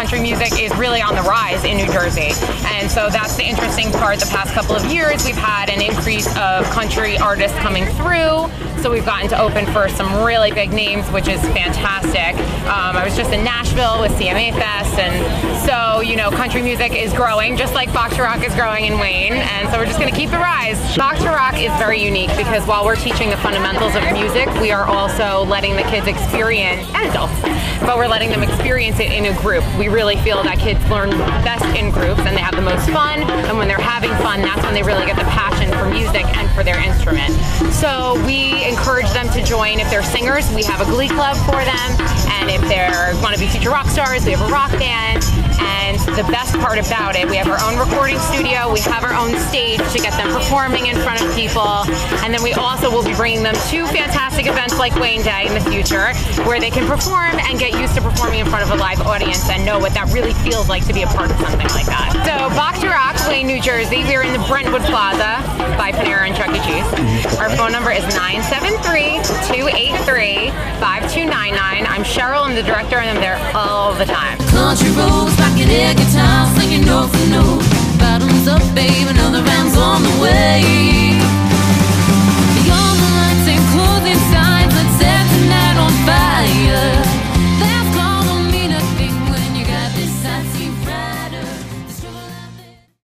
country music is really on the rise in New Jersey. And so that's the interesting part. The past couple of years, we've had an increase of country artists coming through. So we've gotten to open for some really big names, which is fantastic. I was just in Nashville with CMA Fest, and so, you know, country music is growing, just like Bach to Rock is growing in Wayne, and so we're just going to keep the rise. Bach to Rock is very unique because while we're teaching the fundamentals of music, we are also letting the kids experience, and adults, but we're letting them experience it in a group. We really feel that kids learn best in groups and they have the most fun, and when they're having fun, that's when they really get the passion for music and for their instrument. So we encourage them to join. If they're singers, we have a glee club for them, and if they want to be future rock stars, we have a rock band. And the best part about it, we have our own recording studio, we have our own stage to get them performing in front of people, and then we also will be bringing them to fantastic events like Wayne Day in the future, where they can perform and get used to performing in front of a live audience and know what that really feels like to be a part of something like that. So Bach to Rock, Wayne, New Jersey. We're in the Brentwood Plaza by Panera and Chuck E. Cheese. Our phone number is 973-283-5299. I'm Cheryl, I'm the director, and I'm there all the time. Country roads like an air guitar.